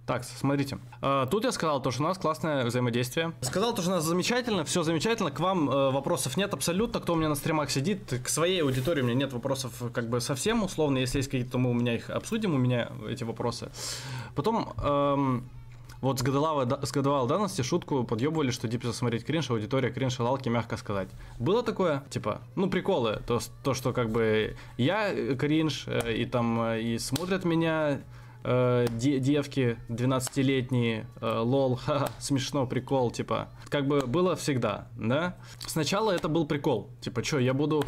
Так, смотрите. Тут я сказал, то, что у нас классное взаимодействие. Сказал, то, что у нас замечательно, все замечательно. К вам вопросов нет абсолютно. Кто у меня на стримах сидит, к своей аудитории у меня нет вопросов как бы совсем условно. Если есть какие-то, то мы у меня их обсудим, у меня эти вопросы. Потом... Вот с годовалой давности шутку подъебывали, что типа смотреть кринж, аудитория кринж, лалки, мягко сказать. Было такое? Типа, ну приколы, то что как бы я кринж, и там и смотрят меня девки 12-летние, лол, ха-ха, смешно, прикол, типа. Как бы было всегда, да? Сначала это был прикол, типа, что, я буду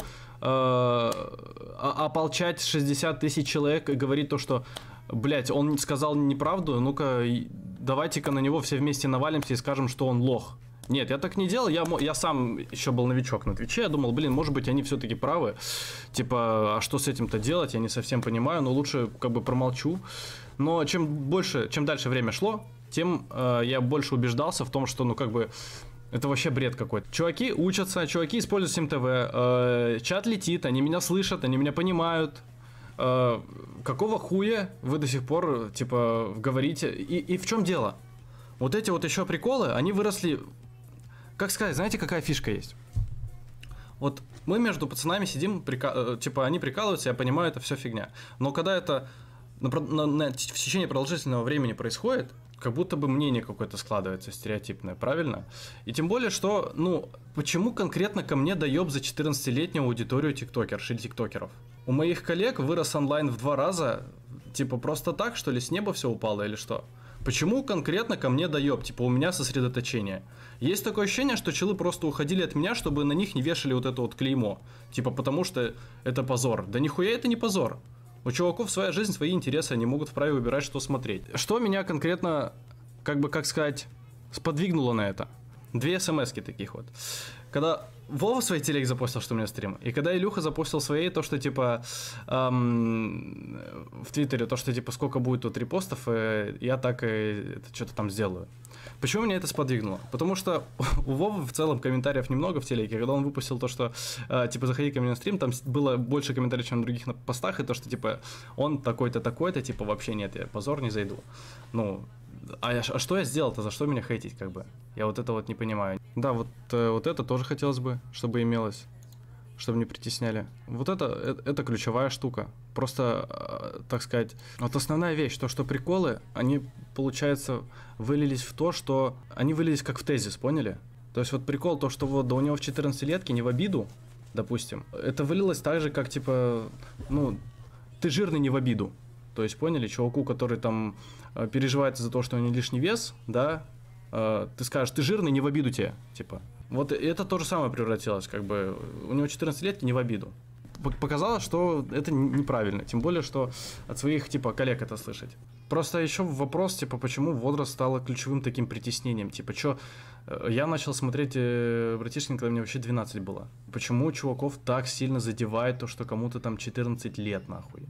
ополчать 60 тысяч человек и говорить то, что, блять, он сказал неправду, ну-ка, давайте-ка на него все вместе навалимся и скажем, что он лох. Нет, я так не делал, я сам еще был новичок на Твиче, я думал, блин, может быть, они все-таки правы, типа, а что с этим-то делать, я не совсем понимаю, но лучше как бы промолчу. Но чем дальше время шло, тем я больше убеждался в том, что, ну, как бы, это вообще бред какой-то. Чуваки учатся, чуваки используют СимТВ, чат летит, они меня слышат, они меня понимают. Какого хуя вы до сих пор, типа, говорите? И в чем дело? Вот эти вот еще приколы, они выросли... Как сказать, знаете, какая фишка есть? Вот мы между пацанами сидим, типа, они прикалываются, я понимаю, это все фигня. Но когда это в течение продолжительного времени происходит, как будто бы мнение какое-то складывается стереотипное, правильно? И тем более, что, ну, почему конкретно ко мне доеб за 14-летнюю аудиторию тиктокерш или тиктокеров? У моих коллег вырос онлайн в 2 раза, типа, просто так, что ли, с неба все упало или что? Почему конкретно ко мне доеб? Типа, у меня сосредоточение. Есть такое ощущение, что челы просто уходили от меня, чтобы на них не вешали вот это вот клеймо. Типа, потому что это позор. Да нихуя это не позор. У чуваков своя жизнь, свои интересы, они могут вправе выбирать, что смотреть. Что меня конкретно, как сказать, сподвигнуло на это? 2 смс-ки таких вот. Когда Вова свой телег запостил, что у меня стрим, и когда Илюха запостил своей, то, что, типа, в Твиттере, то, что, типа, сколько будет тут репостов, я так что-то там сделаю. Почему меня это сподвигнуло? Потому что у Вовы в целом комментариев немного в телеке. Когда он выпустил то, что, типа, заходи ко мне на стрим, там было больше комментариев, чем на других постах, и то, что, типа, он такой-то, такой-то, типа, вообще нет, я позор не зайду. Ну, а что я сделал-то, за что меня хейтить, как бы? Я вот это вот не понимаю. Да, вот это тоже хотелось бы, чтобы имелось, чтобы не притесняли. Вот это ключевая штука. Просто, так сказать, вот основная вещь, то, что приколы, они, получается, вылились в то, что они вылились как в тезис, поняли? То есть вот прикол, то, что вот да у него в 14-летке не в обиду, допустим, это вылилось так же, как, типа, ну, ты жирный не в обиду. То есть, поняли, чуваку, который там переживает из-за того, что у него лишний вес, да, ты скажешь, ты жирный, не в обиду тебе, типа. Вот это то же самое превратилось, как бы, у него 14 лет, не в обиду. Показалось, что это неправильно, тем более, что от своих, типа, коллег это слышать. Просто еще вопрос, типа, почему возраст стало ключевым таким притеснением, типа, я начал смотреть братишкин, когда мне вообще 12 было. Почему чуваков так сильно задевает то, что кому-то там 14 лет, нахуй?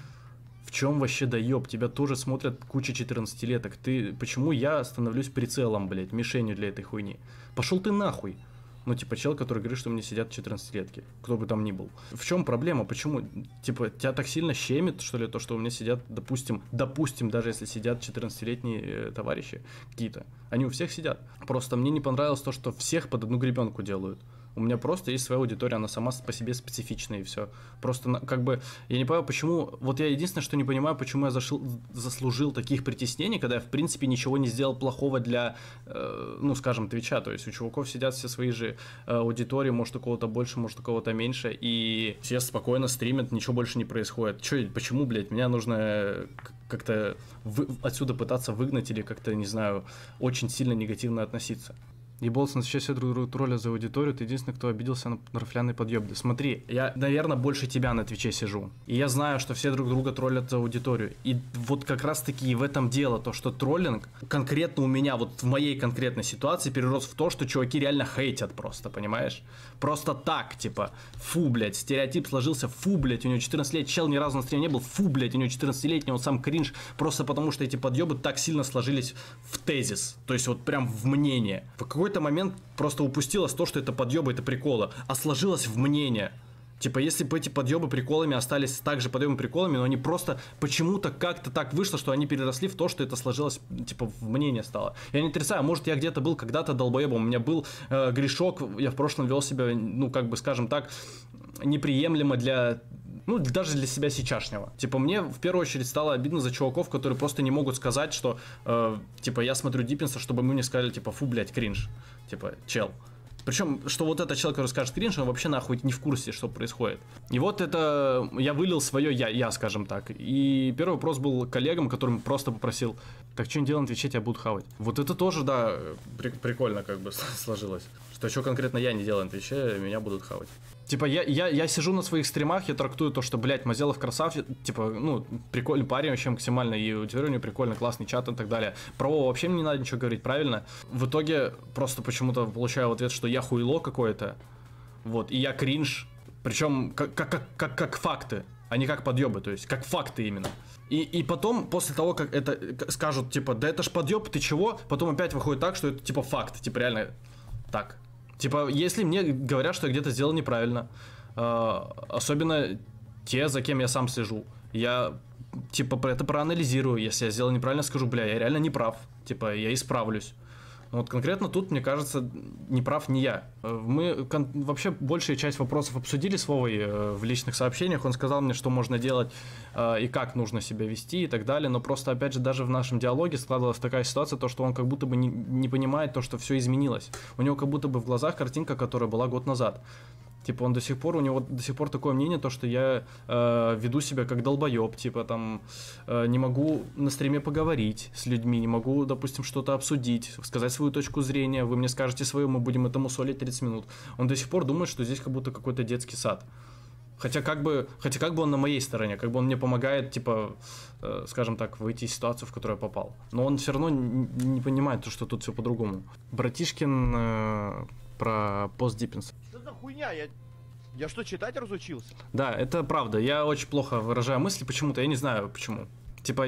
В чем вообще доеб? Тебя тоже смотрят куча 14-леток. Почему я становлюсь прицелом, блядь, мишенью для этой хуйни? Пошел ты нахуй. Ну, типа, чел, который говорит, что у меня сидят 14-летки. Кто бы там ни был. В чем проблема? Почему? Типа, тебя так сильно щемит, что ли, то, что у меня сидят, допустим, даже если сидят 14-летние товарищи какие-то. Они у всех сидят. Просто мне не понравилось то, что всех под одну гребенку делают. У меня просто есть своя аудитория, она сама по себе специфичная и все. Просто, как бы, я не понимаю, почему... Вот я единственное, что не понимаю, почему я заслужил таких притеснений, когда я, в принципе, ничего не сделал плохого для, ну, скажем, Твича. То есть у чуваков сидят все свои же аудитории, может, у кого-то больше, может, у кого-то меньше, и все спокойно стримят, ничего больше не происходит. Почему, блядь, меня нужно как-то отсюда пытаться выгнать или как-то, не знаю, очень сильно негативно относиться? Ебался, сейчас все друг друга троллят за аудиторию, ты единственный, кто обиделся на рафляный подъеб. Смотри, я, наверное, больше тебя на Твиче сижу. И я знаю, что все друг друга троллят за аудиторию. И вот как раз-таки в этом дело, то, что троллинг конкретно у меня, вот в моей конкретной ситуации перерос в то, что чуваки реально хейтят просто, понимаешь? Просто так, типа, фу, блядь, стереотип сложился, фу, блядь, у него 14 лет, чел ни разу на стриме не был, фу, блядь, у него 14-летний, он сам кринж, просто потому что эти подъебы так сильно сложились в тезис, то есть вот прям в мнение. В какой-то момент просто упустилось то, что это подъебы, это приколы, а сложилось в мнение. Типа, если бы эти подъебы приколами остались также подъемы приколами, но они просто почему-то как-то так вышло, что они переросли в то, что это сложилось, типа, в мнение стало. Я не отрицаю, может, я где-то был когда-то долбоебом, у меня был грешок, я в прошлом вел себя, ну, как бы, скажем так, неприемлемо для... Ну, даже для себя сейчасшнего. Типа, мне в первую очередь стало обидно за чуваков, которые просто не могут сказать, что, типа, я смотрю Диппинса, чтобы мы не сказали, типа, фу, блядь, кринж. Типа, чел. Причем, что вот этот человек, который скажет кринж, он вообще нахуй не в курсе, что происходит. И вот это я вылил свое я, скажем так. И первый вопрос был коллегам, которым просто попросил, так что не делаем, отвечать, я буду хавать. Вот это тоже, да, прикольно как бы сложилось. Что конкретно я не делаю, отвечаю, меня будут хавать. Типа, я сижу на своих стримах, я трактую то, что, блядь, Мазелов красавчик, типа, ну, прикольный парень вообще максимально, и теперь у него прикольно, классный чат и так далее. Про Вову вообще мне не надо ничего говорить, правильно? В итоге просто почему-то получаю в ответ, что я хуйло какое-то, вот, и я кринж, причем как факты, а не как подъебы, то есть как факты именно. И потом, после того, как это скажут, типа, да это ж подъеб, ты чего? Потом опять выходит так, что это, типа, факт, типа, реально так. Типа, если мне говорят, что я где-то сделал неправильно, особенно те, за кем я сам слежу, я, типа, это проанализирую, если я сделал неправильно, скажу, бля, я реально не прав, типа, я исправлюсь. Вот конкретно тут, мне кажется, не прав не я. Мы вообще большая часть вопросов обсудили с Вовой в личных сообщениях, он сказал мне, что можно делать и как нужно себя вести и так далее, но просто, опять же, даже в нашем диалоге складывалась такая ситуация, то, что он как будто бы не понимает то, что все изменилось. У него как будто бы в глазах картинка, которая была год назад. Типа, у него до сих пор такое мнение, то, что я веду себя как долбоеб, типа, там, не могу на стриме поговорить с людьми, не могу, допустим, что-то обсудить, сказать свою точку зрения, вы мне скажете свою, мы будем этому солить 30 минут. Он до сих пор думает, что здесь как будто какой-то детский сад. Хотя как бы он на моей стороне, как бы он мне помогает, типа, скажем так, выйти из ситуации, в которую я попал. Но он все равно не понимает, что тут все по-другому. Братишкин про пост Диппинса. Что за хуйня? Я что, читать разучился? Да, это правда. Я очень плохо выражаю мысли почему-то, я не знаю почему. Типа,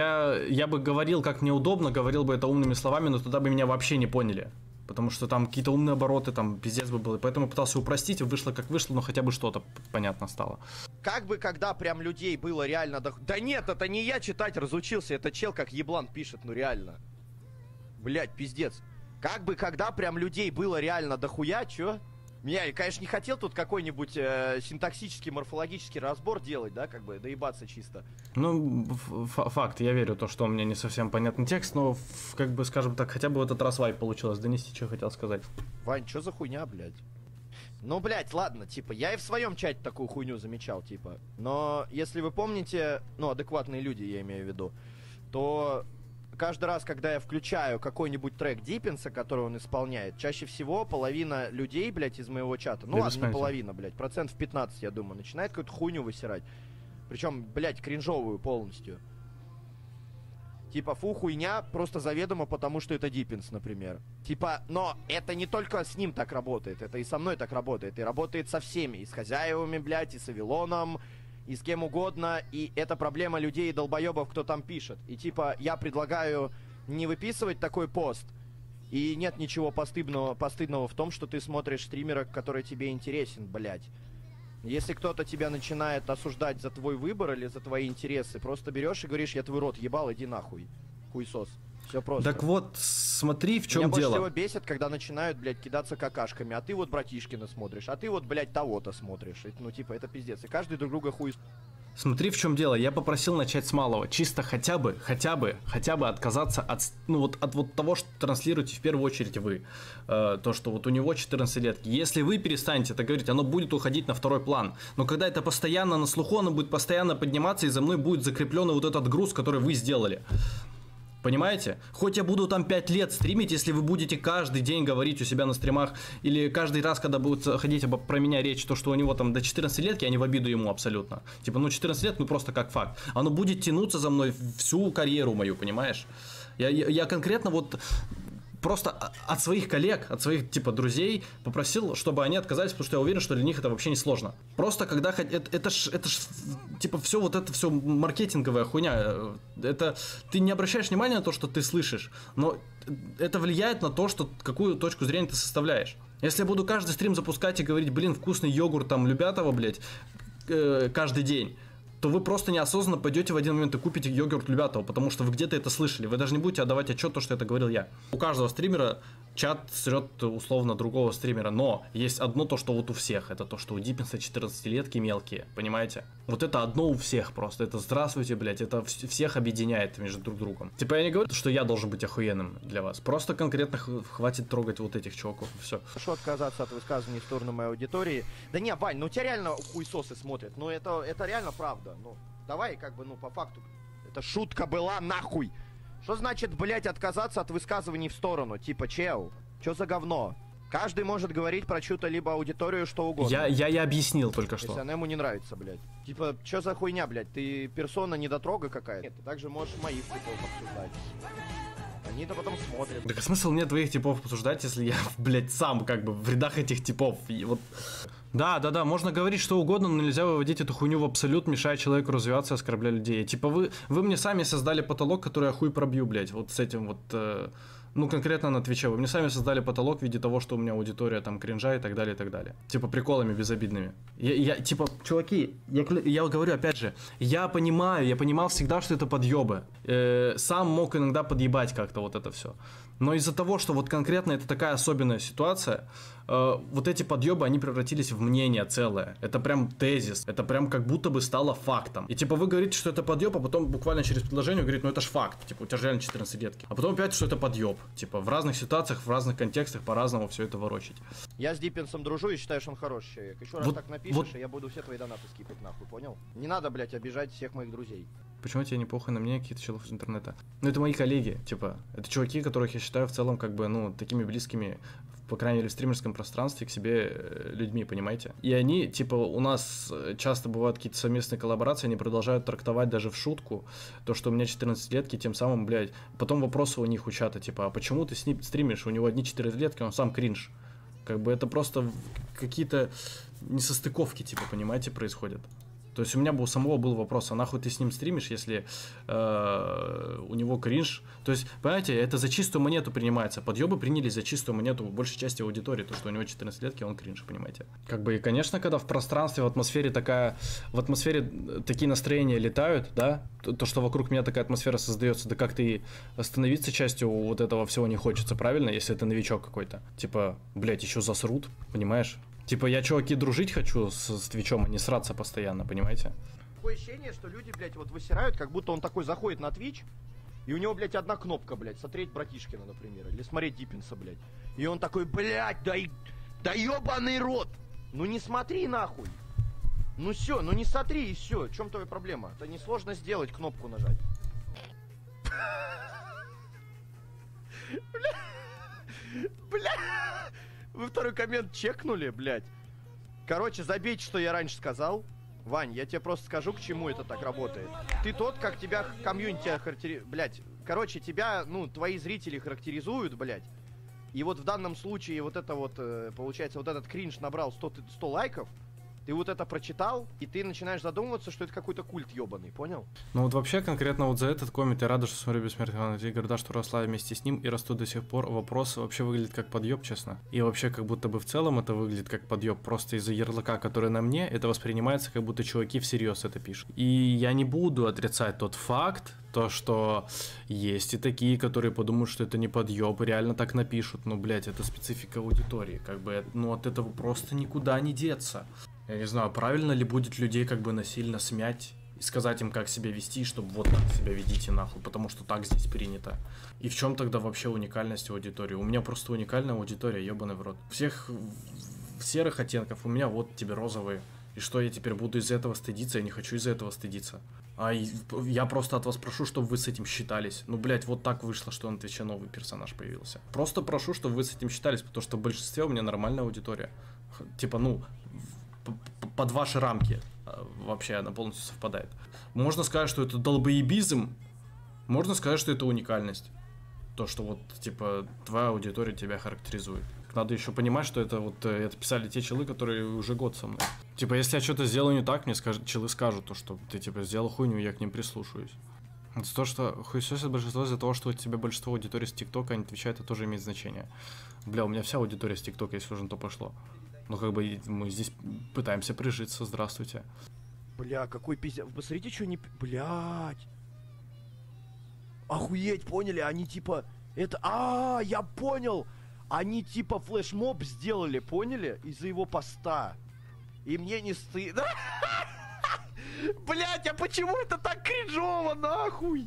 я бы говорил, как мне удобно, говорил бы это умными словами, но туда бы меня вообще не поняли. Потому что там какие-то умные обороты, там пиздец бы было. Поэтому пытался упростить, вышло как вышло, но хотя бы что-то понятно стало. Как бы, когда прям людей было реально... Да нет, это не я читать разучился, это чел как еблан пишет, ну реально. Блять, пиздец. Как бы, когда прям людей было реально дохуя, чё? Я, конечно, не хотел тут какой-нибудь синтаксический, морфологический разбор делать, да, как бы, доебаться чисто. Ну, факт, я верю, то, что у меня не совсем понятный текст, но, как бы, скажем так, хотя бы в этот раз вайп получилось донести, что хотел сказать. Вань, чё за хуйня, блядь? Ну, блядь, ладно, типа, я и в своем чате такую хуйню замечал, типа. Но, если вы помните, ну, адекватные люди, я имею в виду, то... Каждый раз, когда я включаю какой-нибудь трек Диппинса, который он исполняет, чаще всего половина людей, блядь, из моего чата, ну ладно, не половина, блядь, 15%, я думаю, начинает какую-то хуйню высирать. Причем, блядь, кринжовую полностью. Типа, фу, хуйня, просто заведомо, потому что это Диппинс, например. Типа, но это не только с ним так работает, это и со мной так работает, и работает со всеми, и с хозяевами, блядь, и с Авилоном, и с кем угодно, и это проблема людей и долбоебов, кто там пишет. И типа, я предлагаю не выписывать такой пост, и нет ничего постыдного в том, что ты смотришь стримера, который тебе интересен, блядь. Если кто-то тебя начинает осуждать за твой выбор или за твои интересы, просто берешь и говоришь, я твой рот ебал, иди нахуй, хуесос. Все просто. Так вот, смотри, в чем дело. Меня больше всего дело. бесит, когда начинают, блядь, кидаться какашками, а ты вот Братишкина смотришь, а ты вот, блядь, того-то смотришь. Ну, типа, это пиздец. И каждый друг друга хуй... Смотри, в чем дело. Я попросил начать с малого. Чисто хотя бы отказаться от, ну, от того, что транслируете в первую очередь вы. То, что вот у него 14 лет. Если вы перестанете это говорить, оно будет уходить на второй план. Но когда это постоянно на слуху, оно будет постоянно подниматься, и за мной будет закреплен вот этот груз, который вы сделали. Понимаете? Хоть я буду там 5 лет стримить, если вы будете каждый день говорить у себя на стримах, или каждый раз, когда будет ходить про меня речь, то, что у него там до 14 лет, я не в обиду ему абсолютно. Типа, ну 14 лет, ну просто как факт. Оно будет тянуться за мной всю карьеру мою, понимаешь? Я конкретно вот... просто от своих коллег, от своих, типа, друзей попросил, чтобы они отказались, потому что я уверен, что для них это вообще не сложно. Просто когда... Это ж типа, все вот это все маркетинговая хуйня. Это... Ты не обращаешь внимания на то, что ты слышишь, но это влияет на то, что какую точку зрения ты составляешь. Если я буду каждый стрим запускать и говорить, блин, вкусный йогурт, там, Любятово, блядь, каждый день, то вы просто неосознанно пойдете в один момент и купите йогурт Любятово, потому что вы где-то это слышали. Вы даже не будете отдавать отчет, то, что это говорил я. У каждого стримера чат срет условно другого стримера, но есть одно то, что вот у всех. Это то, что у Диппинса 14-летки мелкие, понимаете? Вот это одно у всех просто. Это здравствуйте, блядь, это всех объединяет между друг другом. Типа я не говорю, что я должен быть охуенным для вас. Просто конкретно хватит трогать вот этих чуваков, и все. Хорошо отказаться от высказываний в сторону моей аудитории. Да не, Вань, ну тебя реально хуесосы смотрят. Ну это реально правда. Ну, давай как бы, ну по факту. Это шутка была нахуй. Что значит, блять, отказаться от высказываний в сторону? Типа, чел, чё за говно? Каждый может говорить про чью-то либо аудиторию, что угодно. Я объяснил только что. Если она ему не нравится, блядь. Типа, чё за хуйня, блядь? Ты персона недотрога какая-то? Нет, ты также можешь моих типов обсуждать. Они-то потом смотрят. Так а смысл мне твоих типов обсуждать, если я, блядь, сам как бы в рядах этих типов? И вот... Да, можно говорить что угодно, но нельзя выводить эту хуйню в абсолют, мешая человеку развиваться и оскорбляя людей. Типа вы мне сами создали потолок, который я хуй пробью, блядь, вот с этим вот, ну конкретно на Твиче. Вы мне сами создали потолок в виде того, что у меня аудитория там кринжа и так далее, и так далее. Типа приколами безобидными. Типа, чуваки, я говорю опять же, я понимал всегда, что это подъебы. Сам мог иногда подъебать как-то вот это все. Но из-за того, что вот конкретно это такая особенная ситуация, вот эти подъебы, они превратились в мнение целое. Это прям тезис. Это прям как будто бы стало фактом. И типа вы говорите, что это подъеб, а потом буквально через предложение говорите, ну это ж факт. Типа у тебя же реально 14-летки. А потом опять, что это подъеб. Типа в разных ситуациях, в разных контекстах по-разному все это ворочить. Я с Диппинсом дружу и считаю, что он хороший человек. Еще раз вот, так напишешь, и я буду все твои донаты скипать нахуй, понял? Не надо, блять, обижать всех моих друзей. Почему тебе не похуй на мне какие-то челов из интернета? Ну это мои коллеги, типа. Это чуваки, которых я считаю в целом как бы, ну, такими близкими, по крайней мере, в стримерском пространстве к себе людьми, понимаете? И они, типа, у нас часто бывают какие-то совместные коллаборации, они продолжают трактовать даже в шутку то, что у меня 14-летки, тем самым, блядь, потом вопросы у них у чата, типа, а почему ты с ним стримишь? У него одни 14-летки, он сам кринж. Как бы это просто какие-то несостыковки, типа, понимаете, происходят. То есть у меня бы у самого был вопрос, а нахуй ты с ним стримишь, если у него кринж? То есть, понимаете, это за чистую монету принимается. Подъебы принялись за чистую монету в большей части аудитории, то, что у него 14-летки, он кринж, понимаете? Как бы, и, конечно, когда в пространстве, в атмосфере такие настроения летают, да, то, что вокруг меня такая атмосфера создается, да как-то и становиться частью вот этого всего не хочется, правильно, если это новичок какой-то? Типа, блядь, еще засрут, понимаешь? Типа, я, чуваки, дружить хочу с Твичом, а не сраться постоянно, понимаете? Такое ощущение, что люди, блядь, вот высирают, как будто он такой заходит на Твич, и у него, блядь, одна кнопка, блядь, смотреть Братишкина, например, или смотреть Диппинса, блядь. И он такой, блядь, да ебаный рот! Ну не смотри нахуй! Ну все, ну не смотри и все. В чем твоя проблема? Это несложно сделать, кнопку нажать. Бля! Вы второй коммент чекнули, блядь. Короче, забейте, что я раньше сказал. Вань, я тебе просто скажу, к чему это так работает. Ты тот, как тебя комьюнити характеризует. Блядь, короче, тебя, ну, твои зрители характеризуют, блядь. И вот в данном случае вот это вот, получается, вот этот кринж набрал 100 лайков. Ты вот это прочитал, и ты начинаешь задумываться, что это какой-то культ ебаный, понял? Ну вот вообще конкретно вот за этот коммент я рада, что смотрю «Бессмертного Игорда», что росла вместе с ним и расту до сих пор. Вопрос вообще выглядит как подъеб, честно. И вообще как будто бы в целом это выглядит как подъеб. Просто из-за ярлыка, который на мне, это воспринимается как будто чуваки всерьез это пишут. И я не буду отрицать тот факт, то, что есть и такие, которые подумают, что это не подъеб, и реально так напишут. Ну, блядь, это специфика аудитории. Как бы, ну, от этого просто никуда не деться. Я не знаю, правильно ли будет людей как бы насильно смять и сказать им, как себя вести, чтобы вот так себя ведите нахуй, потому что так здесь принято. И в чем тогда вообще уникальность аудитории? У меня просто уникальная аудитория, ебаный в рот. Всех серых оттенков, у меня вот тебе розовые. И что, я теперь буду из-за этого стыдиться? Я не хочу из-за этого стыдиться. Я просто от вас прошу, чтобы вы с этим считались. Ну, блядь, вот так вышло, что на Твиче новый персонаж появился. Просто прошу, чтобы вы с этим считались, потому что в большинстве у меня нормальная аудитория. Типа, ну, под ваши рамки вообще она полностью совпадает. Можно сказать, что это долбоебизм, можно сказать, что это уникальность. То, что вот, типа, твоя аудитория тебя характеризует. Надо еще понимать, что это вот это писали те челы, которые уже год со мной. Типа, если я что-то сделаю не так, мне челы скажут, то, что ты, типа, сделал хуйню, я к ним прислушаюсь. Это то, что хуесосит большинство из-за того, что у тебя большинство аудитории с ТикТока, они отвечают, это тоже имеет значение. Бля, у меня вся аудитория с ТикТока, если уже на то пошло. Ну, как бы мы здесь пытаемся прижиться, здравствуйте. Бля, какой пиздец. Посмотрите, что они... Блядь. Охуеть, поняли? Они типа... Это... Я понял! Они типа флешмоб сделали, поняли? Из-за его поста. И мне не стыдно. Блять, а почему это так кринжово, нахуй?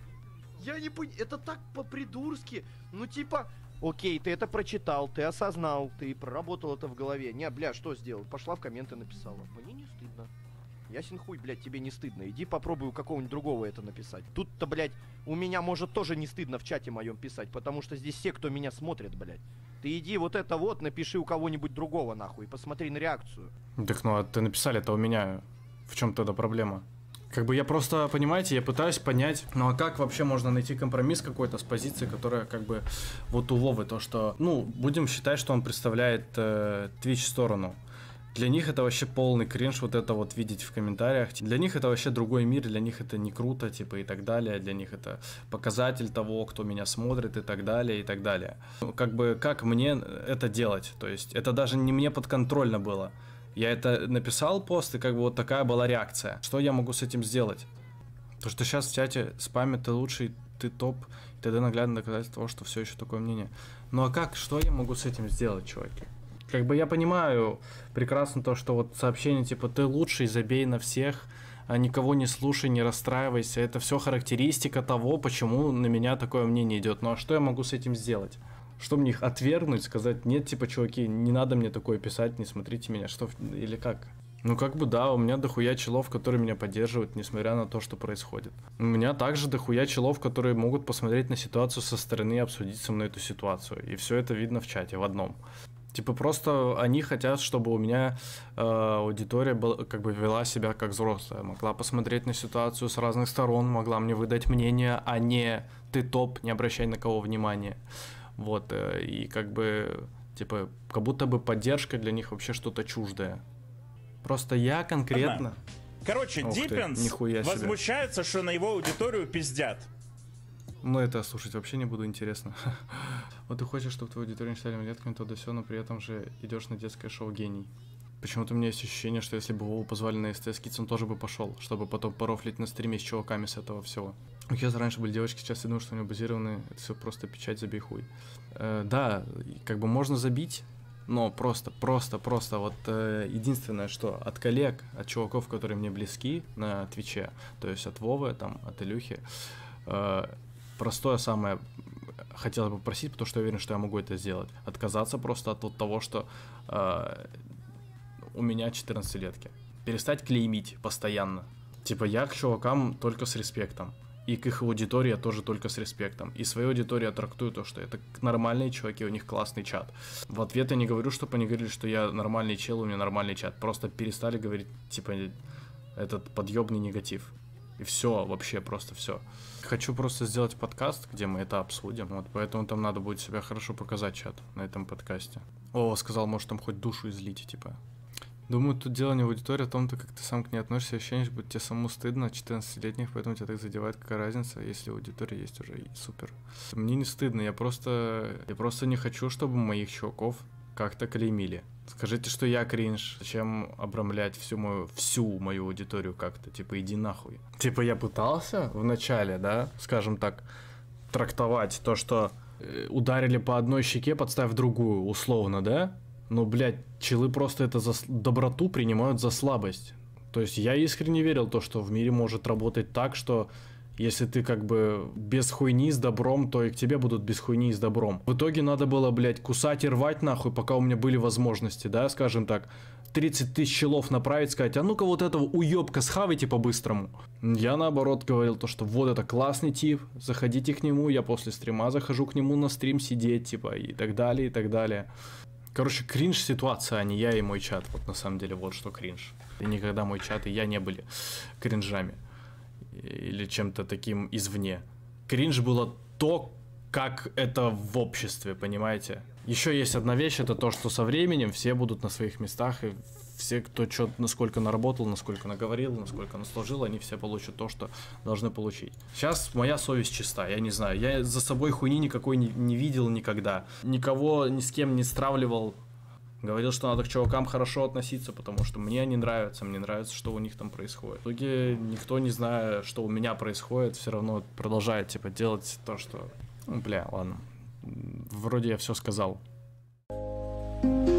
Я не понимаю, это так по-придурски. Ну типа, окей, ты это прочитал, ты осознал, ты проработал это в голове. Не, бля, что сделал? Пошла в комменты написала. Мне не стыдно. Ясен хуй, блядь, тебе не стыдно. Иди попробуй у какого-нибудь другого это написать. Тут-то, блядь, у меня может тоже не стыдно в чате моем писать, потому что здесь все, кто меня смотрит, блядь. Ты иди вот это вот, напиши у кого-нибудь другого, нахуй, и посмотри на реакцию. Так, ну, а ты написали, это у меня. В чем тогда проблема? Как бы я просто, понимаете, я пытаюсь понять, ну а как вообще можно найти компромисс какой-то с позицией, которая как бы вот у Вовы, то что, ну, будем считать, что он представляет Twitch сторону. Для них это вообще полный кринж, вот это вот видеть в комментариях. Для них это вообще другой мир, для них это не круто, типа, и так далее. Для них это показатель того, кто меня смотрит, и так далее, и так далее. Как бы, как мне это делать? То есть, это даже не мне подконтрольно было. Я это написал пост, и как бы вот такая была реакция. Что я могу с этим сделать? То, что сейчас в чате спамят, ты лучший, ты топ, и тогда наглядно доказательство того, что все еще такое мнение. Ну а как, что я могу с этим сделать, чуваки? Как бы я понимаю прекрасно то, что вот сообщение типа «ты лучший, забей на всех», а никого не слушай, не расстраивайся. Это все характеристика того, почему на меня такое мнение идет. Ну а что я могу с этим сделать? Что мне их отвергнуть, сказать «нет, типа, чуваки, не надо мне такое писать, не смотрите меня», что или как? Ну как бы да, у меня дохуя челов, которые меня поддерживают, несмотря на то, что происходит. У меня также дохуя челов, которые могут посмотреть на ситуацию со стороны и обсудить со мной эту ситуацию. И все это видно в чате, в одном. Типа просто они хотят, чтобы у меня аудитория была, как бы вела себя как взрослая. Могла посмотреть на ситуацию с разных сторон, могла мне выдать мнение, а не «ты топ, не обращай на кого внимания». Вот, и как бы, типа, как будто бы поддержка для них вообще что-то чуждое. Просто я конкретно... Короче, Диппенс возмущается, что на его аудиторию пиздят. Ну, это слушать вообще не буду интересно. Вот ты хочешь, чтобы твою аудиторию не считали малолетками, то да сё, но при этом же идешь на детское шоу «Гений». Почему-то у меня есть ощущение, что если бы Вову позвали на СТС Kids, он тоже бы пошел, чтобы потом порофлить на стриме с чуваками с этого всего. У Хеза раньше были девочки, сейчас я думаю, что у него базированы, это все просто печать, забей хуй. Да, как бы можно забить, но просто вот единственное, что от коллег, от чуваков, которые мне близки на Твиче, то есть от Вовы, там, от Илюхи, простое самое хотелось бы просить, потому что я уверен, что я могу это сделать. Отказаться просто от того, что у меня 14-летки. Перестать клеймить постоянно. Типа я к чувакам только с респектом. И к их аудитории я тоже только с респектом. И свою аудиторию я трактую то, что это нормальные чуваки, у них классный чат. В ответ я не говорю, чтобы они говорили, что я нормальный чел, у меня нормальный чат. Просто перестали говорить, типа, этот подъебный негатив. И все, вообще просто все. Хочу просто сделать подкаст, где мы это обсудим. Вот поэтому там надо будет себя хорошо показать, чат, на этом подкасте. О, сказал, может там хоть душу излить, типа. Думаю, тут дело не в аудитории, а в том, как ты сам к ней относишься, ощущение, что тебе самому стыдно, 14-летних, поэтому тебя так задевает, какая разница, если аудитория есть уже, и супер. Мне не стыдно, я просто не хочу, чтобы моих чуваков как-то клеймили. Скажите, что я кринж, зачем обрамлять всю мою аудиторию как-то, типа, иди нахуй. Типа, я пытался в начале, да, скажем так, трактовать то, что ударили по одной щеке, подставив другую, условно, да? Но, блядь, челы просто это за доброту принимают за слабость. То есть я искренне верил в то, что в мире может работать так, что если ты как бы без хуйни с добром, то и к тебе будут без хуйни с добром. В итоге надо было, блядь, кусать и рвать нахуй, пока у меня были возможности, да, скажем так. 30 тысяч челов направить, сказать, а ну-ка вот этого уёбка схавайте по-быстрому. Я наоборот говорил то, что вот это классный тип, заходите к нему, я после стрима захожу к нему на стрим сидеть, типа, и так далее, и так далее. Короче, кринж ситуация, а не я и мой чат. Вот на самом деле вот что кринж. И никогда мой чат и я не были кринжами. Или чем-то таким извне. Кринж было то, как это в обществе, понимаете? Еще есть одна вещь, это то, что со временем все будут на своих местах, и все, кто что, насколько наработал, насколько наговорил, насколько наслужил, они все получат то, что должны получить. Сейчас моя совесть чиста, я не знаю, я за собой хуйни никакой не видел никогда, никого ни с кем не стравливал. Говорил, что надо к чувакам хорошо относиться, потому что мне они нравятся, мне нравится, что у них там происходит. В итоге никто, не зная, что у меня происходит, все равно продолжает, типа, делать то, что... Ну, бля, ладно. Вроде я все сказал.